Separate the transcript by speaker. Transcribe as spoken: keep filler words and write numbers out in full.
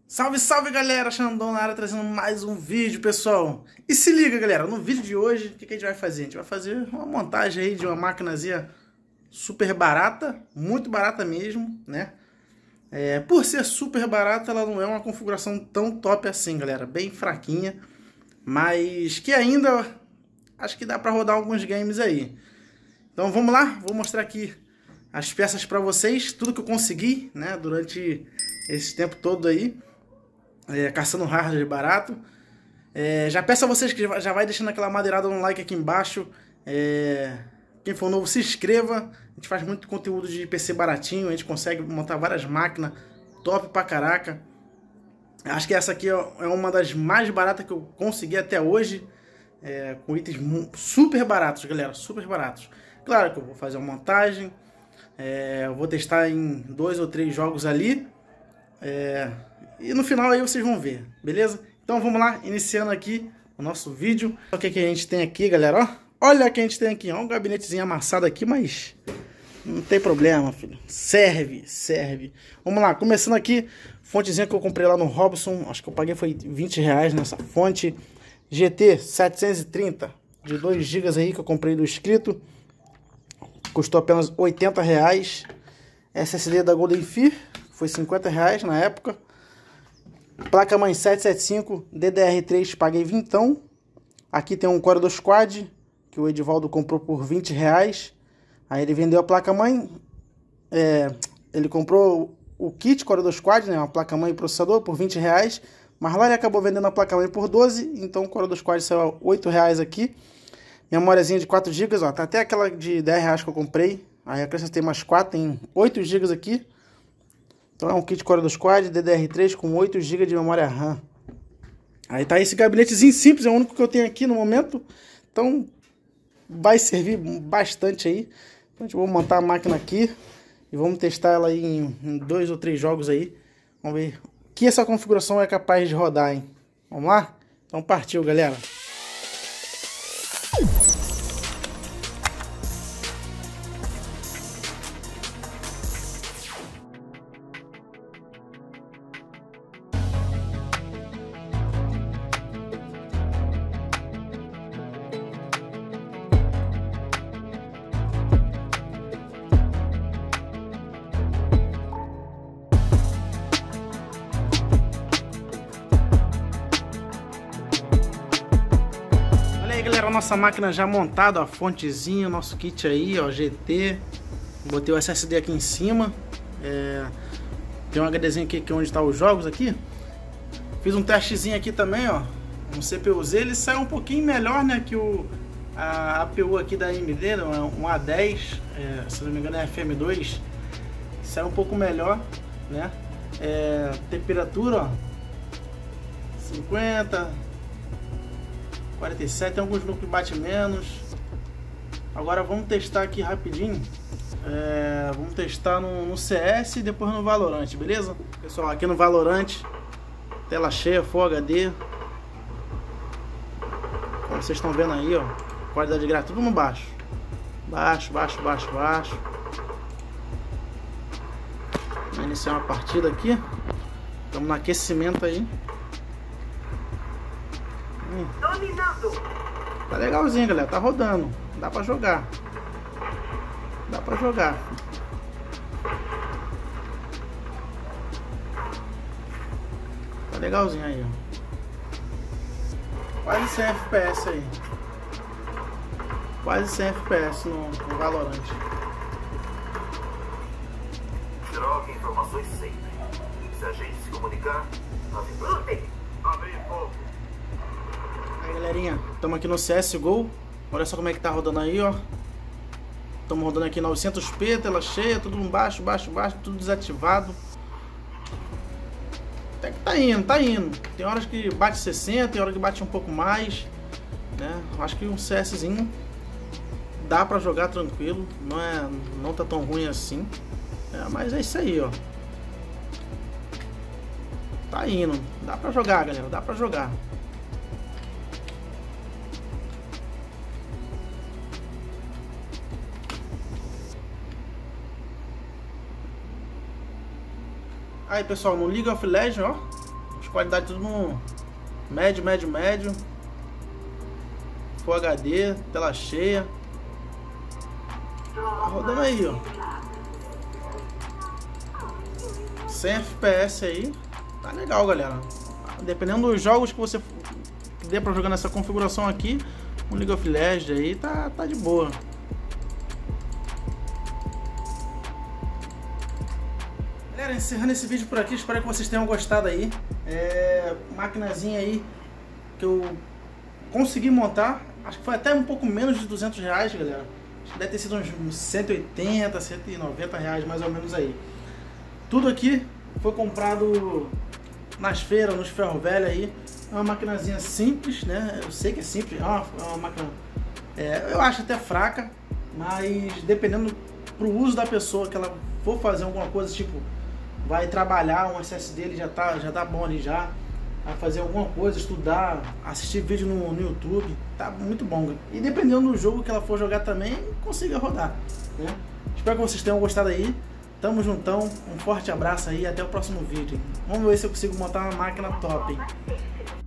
Speaker 1: Salve, salve galera, Xandão na área trazendo mais um vídeo, pessoal. E se liga galera, no vídeo de hoje, o que, que a gente vai fazer? A gente vai fazer uma montagem aí de uma maquinazinha super barata, muito barata mesmo, né? É, por ser super barata, ela não é uma configuração tão top assim, galera, bem fraquinha. Mas que ainda, acho que dá pra rodar alguns games aí. Então vamos lá, vou mostrar aqui as peças pra vocês, tudo que eu consegui, né, durante esse tempo todo aí. É, caçando hardware barato. É, já peço a vocês que já vai deixando aquela madeirada no like aqui embaixo. É, quem for novo, se inscreva. A gente faz muito conteúdo de P C baratinho. A gente consegue montar várias máquinas top pra caraca. Acho que essa aqui é uma das mais baratas que eu consegui até hoje. É, com itens super baratos, galera. Super baratos. Claro que eu vou fazer uma montagem. É, eu vou testar em dois ou três jogos ali. É, e no final aí vocês vão ver, beleza? Então vamos lá, iniciando aqui o nosso vídeo. O que, que a gente tem aqui, galera, ó. Olha o que a gente tem aqui, ó, um gabinetezinho amassado aqui, mas não tem problema, filho. Serve, serve. Vamos lá, começando aqui, fontezinha que eu comprei lá no Robson. Acho que eu paguei foi vinte reais nessa fonte. G T setecentos e trinta de dois gigas aí que eu comprei do inscrito. Custou apenas oitenta reais. S S D da Golden Fir, foi cinquenta reais na época. Placa mãe sete sete cinco D D R três, paguei vintão. Aqui tem um Core dois Quad, que o Edivaldo comprou por vinte reais. Aí ele vendeu a placa mãe. É, ele comprou o kit Core dois Quad, né, uma placa mãe e processador, por vinte reais. Mas lá ele acabou vendendo a placa mãe por doze. Então o Core dois Quad saiu a oito reais aqui. Memóriazinha de quatro gigas, ó. Tá até aquela de dez reais que eu comprei. Aí acrescentei mais quatro, tem oito gigas aqui. Então é um kit Core dois Quad, D D R três com oito gigas de memória RAM. Aí tá esse gabinetezinho simples, é o único que eu tenho aqui no momento. Então vai servir bastante aí. Então a gente vai montar a máquina aqui e vamos testar ela aí em, em dois ou três jogos aí. Vamos ver o que essa configuração é capaz de rodar, hein? Vamos lá? Então partiu, galera. Galera, a nossa máquina já montada, ó, fontezinha, nosso kit aí, ó, G T. Botei o S S D aqui em cima. É, tem um HDzinho aqui, que é onde está os jogos aqui. Fiz um testezinho aqui também, ó, um C P U Z. Ele saiu um pouquinho melhor, né, que o a APU aqui da A M D, um A dez, é, se não me engano é F M dois. Saiu um pouco melhor, né. É, temperatura, ó, cinquenta, quarenta e sete, tem alguns núcleos que bate menos. Agora vamos testar aqui rapidinho. É, vamos testar no, no C S e depois no Valorant, beleza? Pessoal, aqui no Valorant, tela cheia, Full H D. Como vocês estão vendo aí, ó, qualidade gráfica, tudo no baixo. Baixo, baixo, baixo, baixo. Vamos iniciar uma partida aqui. Estamos no aquecimento aí. Dominando. Tá legalzinho, galera. Tá rodando. Dá pra jogar. Dá pra jogar. Tá legalzinho aí, ó. Quase cem F P S aí. Quase cem F P S no, no Valorant.
Speaker 2: Troque informações sempre. Se a gente se comunicar, avise. Abre fogo.
Speaker 1: Aí galerinha, estamos aqui no C S G O. Olha só como é que tá rodando aí, ó. Estamos rodando aqui novecentos p, tela cheia, tudo baixo, baixo, baixo, tudo desativado. Até que tá indo, tá indo. Tem horas que bate sessenta, tem horas que bate um pouco mais, né? Acho que um CSzinho dá pra jogar tranquilo, não é, não tá tão ruim assim. É, mas é isso aí, ó. Tá indo, dá pra jogar, galera, dá pra jogar. Aí pessoal, no League of Legends, ó, qualidade tudo no médio, médio, médio. Full H D, tela cheia. Tá rodando aí, ó. cem F P S aí. Tá legal, galera. Dependendo dos jogos que você dê pra jogar nessa configuração aqui, um League of Legends aí, tá, tá de boa. Galera, encerrando esse vídeo por aqui, espero que vocês tenham gostado aí. É, maquinazinha aí que eu consegui montar, acho que foi até um pouco menos de duzentos reais, galera. Acho que deve ter sido uns cento e oitenta, cento e noventa reais mais ou menos aí. Tudo aqui foi comprado nas feiras, nos ferro velho aí. É uma maquinazinha simples, né? Eu sei que é simples, é uma, é uma máquina, é, eu acho até fraca, mas dependendo pro uso da pessoa que ela for fazer alguma coisa, tipo, vai trabalhar, um acesso dele já tá, já tá bom ali já, vai fazer alguma coisa, estudar, assistir vídeo no, no YouTube, tá muito bom. E dependendo do jogo que ela for jogar também, consiga rodar, né? Espero que vocês tenham gostado aí. Tamo juntão, um forte abraço aí, até o próximo vídeo. Vamos ver se eu consigo montar uma máquina top.